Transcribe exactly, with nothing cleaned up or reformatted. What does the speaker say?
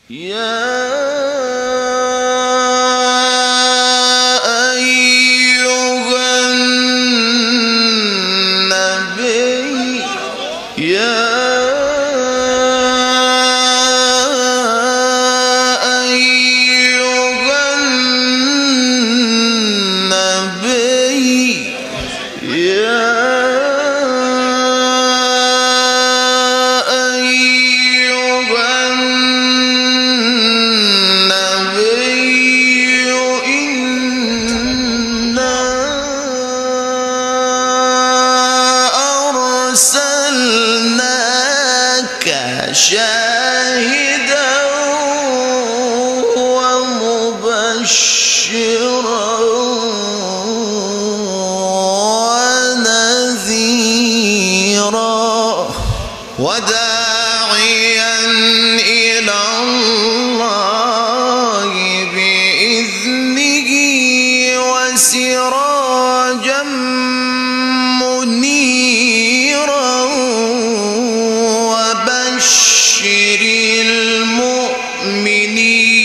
يا أيها النبي يا أيها النبي يا شاهدا ومبشرا ونذيرا وداعيا إلى الله بإذنه وسراجا منيرا وبشر المؤمنين